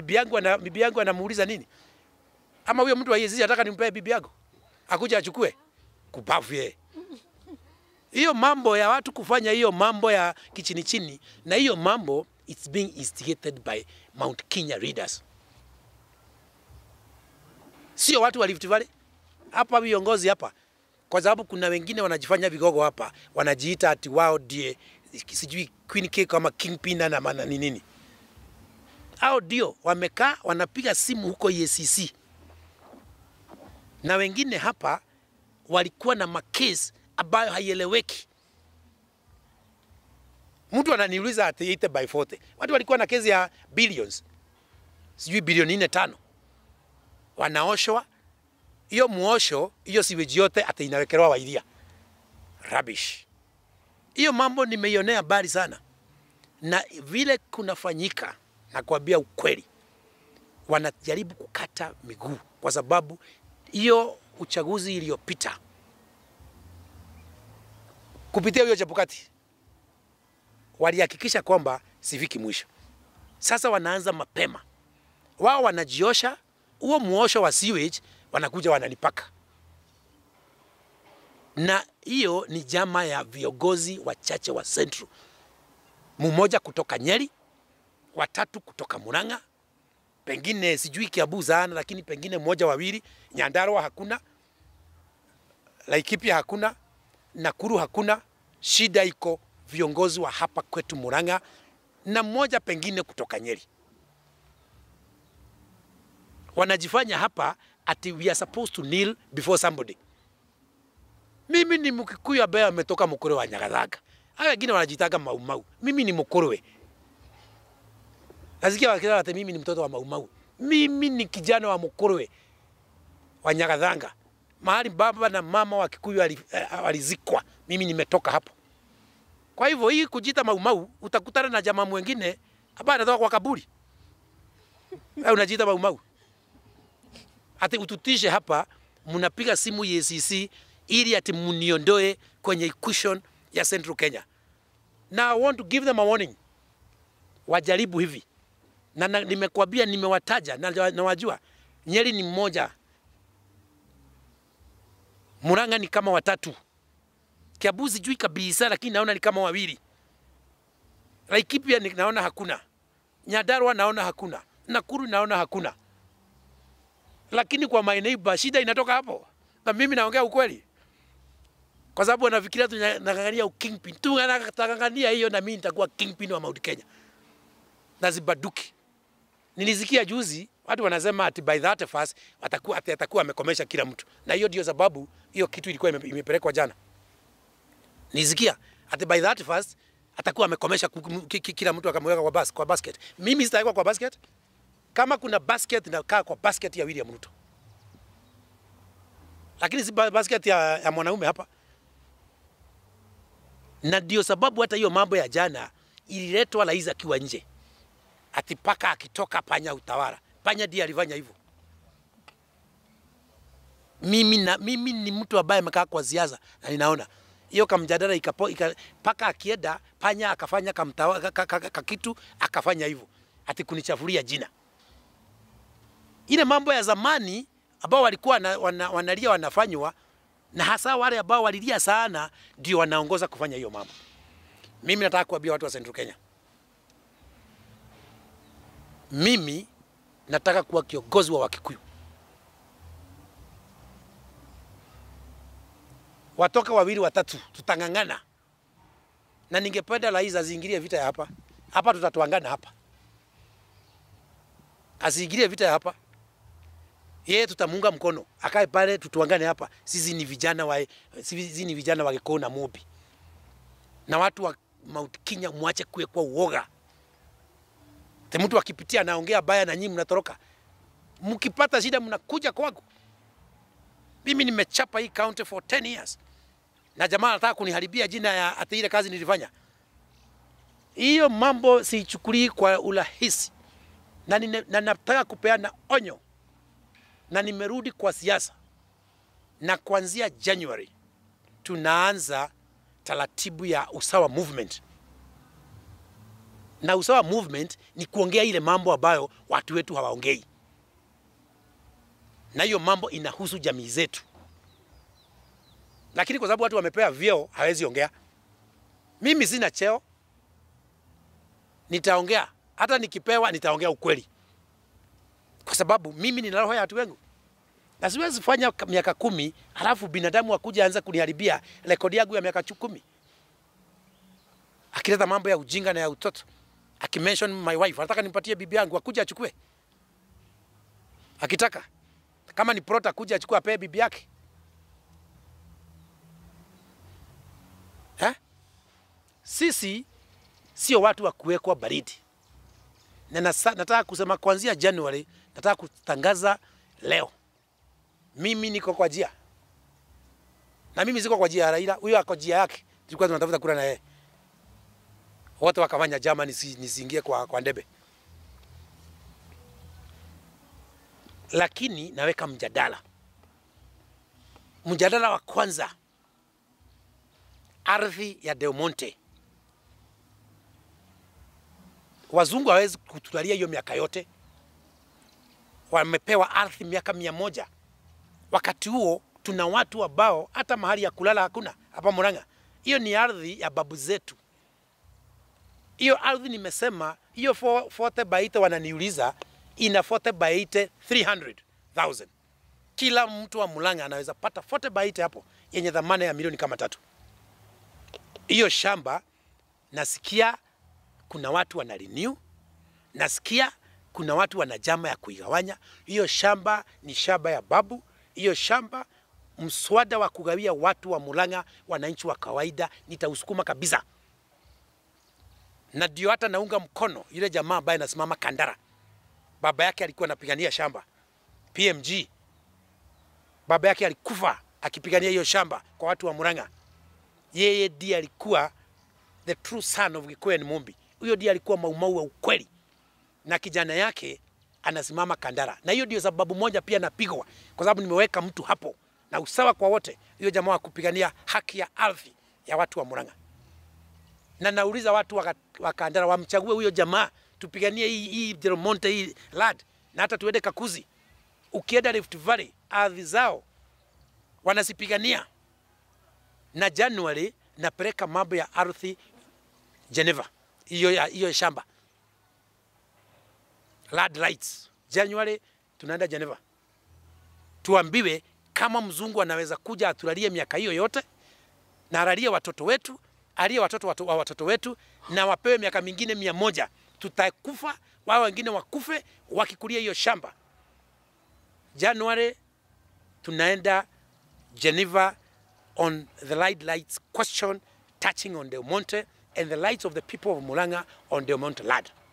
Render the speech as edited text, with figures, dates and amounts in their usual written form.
bibi yangu anamuuliza nini? Ama huyo mtu wa Iacc anataka nimpe bibi yako akuja achukue? Kumbavu yeye. Hiyo mambo ya watu kufanya hiyo mambo ya kichini chini, na hiyo mambo it's being instigated by Mount Kenya leaders. Sio watu wa Rift Valley. Hapa viongozi hapa, kwa sababu kuna wengine wanajifanya vigogo hapa, wanajiita ati wao die sijui queen cake kama kingpin na maana nini. Hao ndio wamekaa wanapiga simu huko Eacc. Na wengine hapa walikuwa na makesi ambayo haieleweki. Mtu ananiuliza ati 8/40. Watu walikuwa na kesi ya billions. Sijui bilioni 4-5. Wanaoshwa. Hiyo muosho, hiyo siweji yote ati inawekelewa wa Iria. Rubbish. Hiyo mambo nimeionea habari sana. Na vile kunafanyika, na kuambia ukweli, wanajaribu kukata miguu kwa sababu hiyo uchaguzi iliyopita kupitia hiyo Chebukati walihakikisha kwamba sifiki mwisho. Sasa wanaanza mapema. Wao wanajiosha, huo muosho wa sewage wanakuja wananipaka. Na hiyo ni jama ya viongozi wachache wa Central. Mmoja kutoka Nyeri, watatu kutoka Murang'a, pengine sijui Kiambu sana, lakini pengine mmoja wawili. Nyandarua hakuna, Laikipia hakuna, Nakuru hakuna. Shida iko viongozi wa hapa kwetu Murang'a na mmoja pengine kutoka Nyeri. Wanajifanya hapa ati we are supposed to kneel before somebody. Mimi ni Mkikuyu ambaye ametoka Mukuru wa Nyagathanga. Hao wengine wanajitaga Maumau. Mimi ni Mkuruwe. Nasikia wakisema ati mimi ni mtoto wa Maumau. Mimi ni kijana wa Mkuruwe wa Nyagathanga. Mahali baba na mama wa Kikuyu walizikwa. Mimi nimetoka hapo. Kwa hivyo hii kujita Maumau, utakutana na jamaa mwingine ambaye anatoka kwa kaburi. Wewe unajiita Maumau. Ati ututishe hapa, mnapiga simu Eacc ili ati muniondoe kwenye equation ya Central Kenya. Now I want to give them a warning. Wajaribu hivi. Na nimekuambia, nimewataja na wajua. Nyeri ni mmoja. Murang'a ni kama watatu. Kiambu sijui kabisa, lakini naona ni kama wawili. Laikipia naona hakuna. Nyandarua naona hakuna. Nakuru naona hakuna. Lakini kwa my neighbor shida inatoka hapo. Na mimi naongea ukweli. Kwa sababu wanafikiria tunang'ang'ania kingpin. Tunang'ang'ania hiyo na mimi nitakuwa kingpin wa Mount Kenya. Na zibaduki. Nilisikia juzi watu wanasema ati by that first atakuwa amekomesha kila mtu. Na hiyo ndio sababu hiyo kitu ilikuwa imepelekwa jana. Nilisikia ati by that first atakuwa amekomesha kila mtu akamweka kwa basket. Mimi sitawekwa kwa basket. Kama kuna basket nakaa kwa basket ya William Ruto. Lakini si basket ya mwanaume hapa. Na ndio sababu hata hiyo mambo ya jana ililetwa Rais akiwa nje. Ati paka akitoka panya utawala. Panya ndiye alifanya hivyo. Mimi ni mtu ambaye amekaa kwa siasa na ninaona hiyo kamjadala paka akienda panya akafanya kitu akafanya hivyo. Ati kunichafuria jina. Ile mambo ya zamani ambao walikuwa wanalia wanafanywa, na hasa wale ambao walilia sana ndio wanaongoza kufanya hiyo mambo. Mimi nataka kuambia watu wa Central Kenya. Mimi nataka kuwa kiongozi wa Wakikuyu. Watoka wawili watatu tutangangana. Na ningependa Rais aziingilie vita ya hapa. Hapa tutatuangana hapa. Asiingilie vita ya hapa. Yeye tutamunga mkono. Akae pale tutuangane hapa. Sisi ni vijana wa Gikoo na Mobi. Na watu wa Mount Kenya muache kuwe kwa uoga. Mtu akipitia anaongea baya na nyinyi mnatoroka. Mkipata shida mnakuja kwangu. Mimi nimechapa hii county for 10 years. Na jamaa anataka kuniharibia jina ya hata ile kazi nilifanya. Hiyo mambo siichukulii kwa urahisi. Na nataka kupeana onyo. Na nimerudi kwa siasa. Na kuanzia January tunaanza taratibu ya usawa movement. Na usawa movement ni kuongea ile mambo ambayo watu wetu hawaongei. Na hiyo mambo inahusu jamii zetu. Lakini kwa sababu watu wamepewa vyeo hawezi ongea. Mimi sina cheo. Nitaongea. Hata nikipewa nitaongea ukweli. Kwa sababu mimi nina roho ya watu wengu. Na siwezi fanya miaka 10 halafu binadamu wakuja anza kuniharibia rekodi yangu ya miaka 10. Akileta mambo ya ujinga na ya utoto. Akimention my wife, anataka nimpatie bibi yangu akuja achukue. Akitaka kama ni prota kuja achukue ape bibi yake. Sisi sio watu wa kuwekwa baridi. Na nataka kusema kuanzia January, nataka kutangaza leo. Mimi niko kwa jia. Na mimi siko kwa jia ya Raila, huyo ako jia yake. Tulikuwa tunatafuta kura na yeye. Wote wakafanya jama nisiingie kwa ndebe. Lakini naweka mjadala. Mjadala wa kwanza. Ardhi ya Del Monte. Wazungu hawezi kutulalia hiyo miaka yote. Wamepewa ardhi miaka 100. Wakati huo tuna watu ambao hata mahali ya kulala hakuna hapa Murang'a. Hiyo ni ardhi ya babu zetu. Hiyo ardhi nimesema, hiyo 40 by 80 wananiuliza, ina 40 by 80 300,000. Kila mtu wa Murang'a anaweza pata 40 by 80 hapo yenye dhamana ya milioni kama 3. Hiyo shamba nasikia kuna watu wana renew, nasikia kuna watu wana jama ya kuigawanya. Hiyo shamba ni shamba ya babu. Hiyo shamba mswada wa kugawia watu wa Murang'a, wananchi wa kawaida, nitausukuma kabisa. Na ndio hata naunga mkono yule jamaa ambaye anasimama Kandara. Baba yake alikuwa anapigania shamba. PMG. Baba yake alikufa akipigania hiyo shamba kwa watu wa Murang'a. Yeye ndiye alikuwa the true son of Gikuyu and Mumbi. Huyo ndiye alikuwa maumau wa ukweli. Na kijana yake anasimama Kandara. Na hiyo ndio sababu moja pia napigwa, kwa sababu nimeweka mtu hapo na usawa kwa wote. Hiyo jamaa wa kupigania haki ya ardhi ya watu wa Murang'a. Na nauliza watu wa Kandara wamchague huyo jamaa, tupiganie hii Del Monte hii land, na hata tuende Kakuzi. Ukienda Rift Valley, ardhi zao wanasipigania. Na January napeleka mambo ya ardhi Geneva. Hiyo shamba. Land rights. January tunaenda Geneva. Tuambiwe kama mzungu anaweza kuja atulalie miaka hiyo yote na alalie watoto wetu, alie watoto wa watoto wetu, na wapewe miaka mingine 100. Tutakufa, wao wengine wakufe wakikulia hiyo shamba. January tunaenda Geneva on the land rights question touching on Del Monte and the rights of the people of Murang'a on Del Monte land.